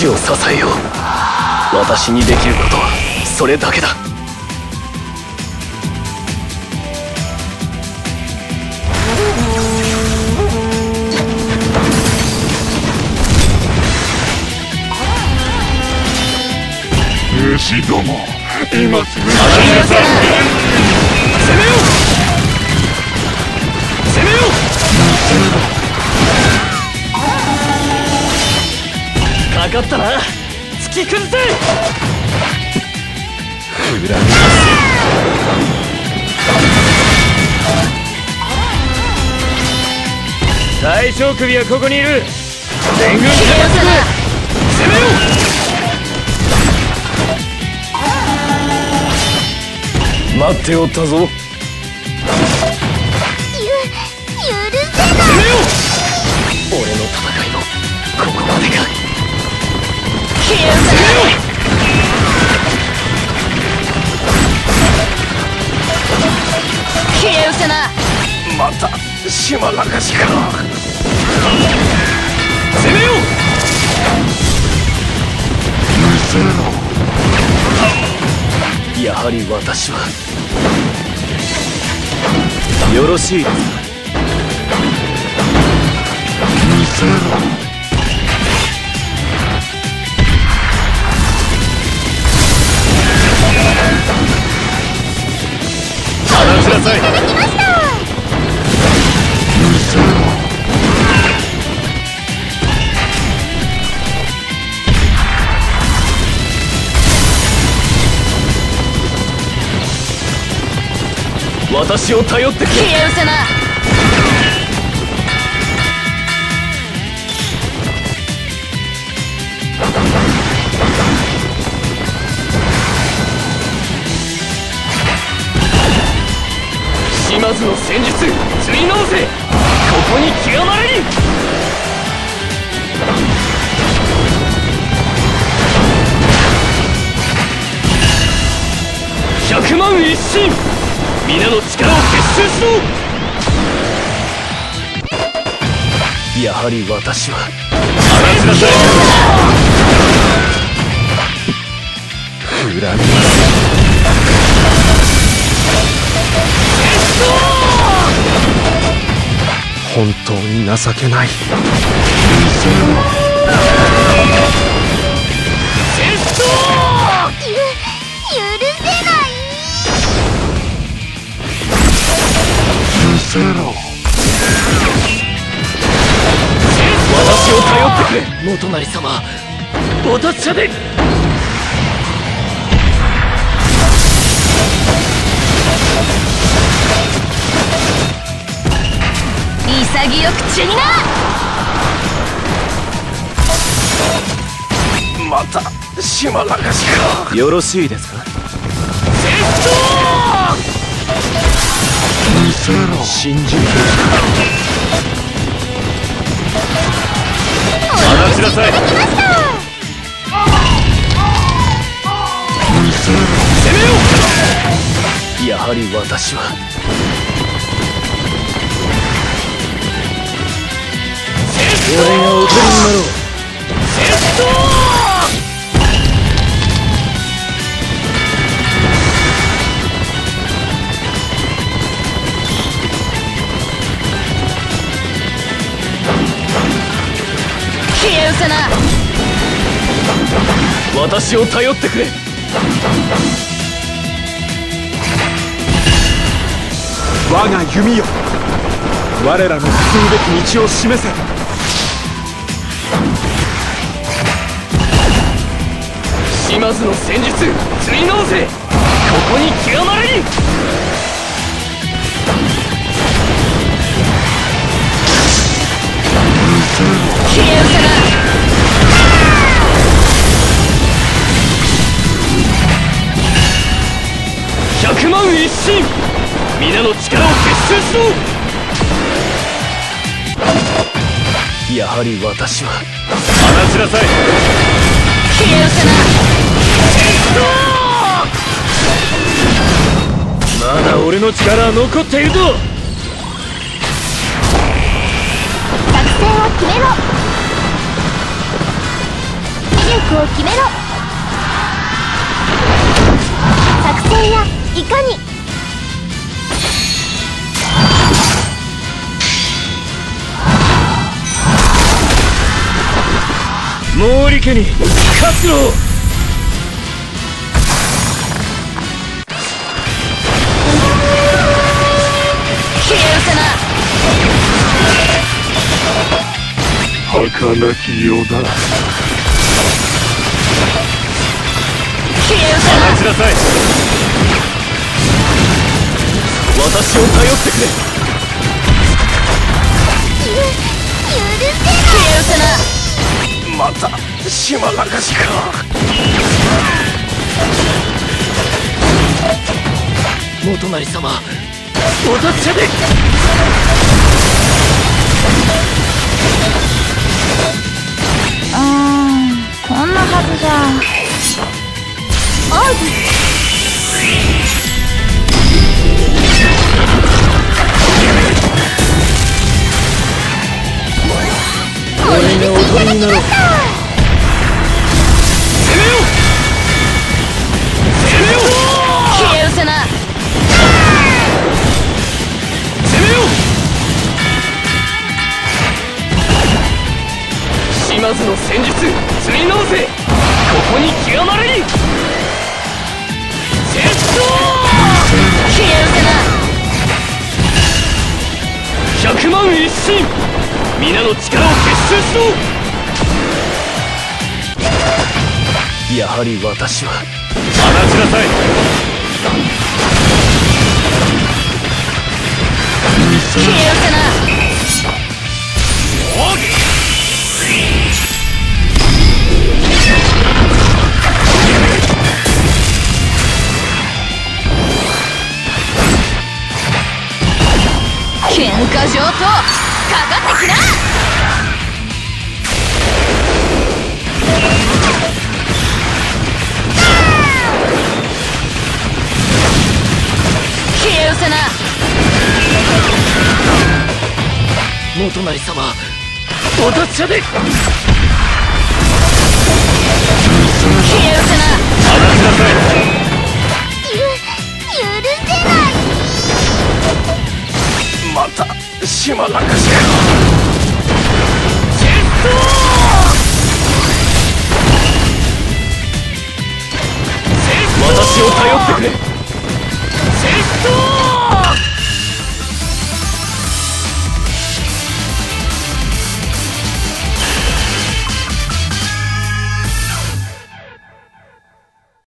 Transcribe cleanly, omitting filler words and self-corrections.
父を支えよう。私にできることはそれだけだ。 虫ども、今すぐ攻めよう攻めよう。かかったな、突き崩せ。恨みます。大将首はここにいる。全軍戦ってくれ。攻めよう。待っておったぞ。 許せない。 攻めよう。俺の戦いもここまでか。 許せない。消え失せな。 また島流しか。攻めよう。 失せろ。 やはり私はよろしいですか。 見せろ。 離しなさい。 いただきました。 見せろ。 私を頼ってくれ。 消え失せな。 島津の戦術釣り直せ。ここに極まれり。100万一心、皆の力を結集しろ。やはり私は離しなさい。恨みます。本当に情けない。 許せない。 見せろ。 私を頼ってくれ。元就様、お達者で。 潔く散りな。 また島流しか。よろしいですか。 見せろ。 信じる。離しなさい。 見せろ。 攻めよう。やはり私は俺がおとりになろう。 消え失せな。 私を頼ってくれ。 我が弓よ、我らの進むべき道を示せ。 島津の戦術釣り直せ。ここに極まれり。 消え失せな。 100万一心、皆の力を結集しろ。やはり私は離しなさい。 消え失せな。 まだ俺の力は残っているぞ。 作戦を決めろ。 策を決めろ。作戦やいかに。 毛利家に勝つろ。 消え失せな。 儚き世だ。 消え失せな。 待ちなさい。私を頼ってくれ。 消え失せな。 また島流しか。元就様、お達者で。 こんなはずじゃ。奥義。 俺がおとりになろう。攻めよう。攻めよう。 消え失せな。 攻めよう。島津の戦術釣り直せ。ここに極まれり。決闘。 消え失せな。 100万一心。皆の力を結集しろ。やはり私は放ちなさい。 消え失せな。喧嘩上等かかってきな。消え失せな。 元就様、お達者で。 消え失せな。 放ちなさい。 許せない。 また島流しか。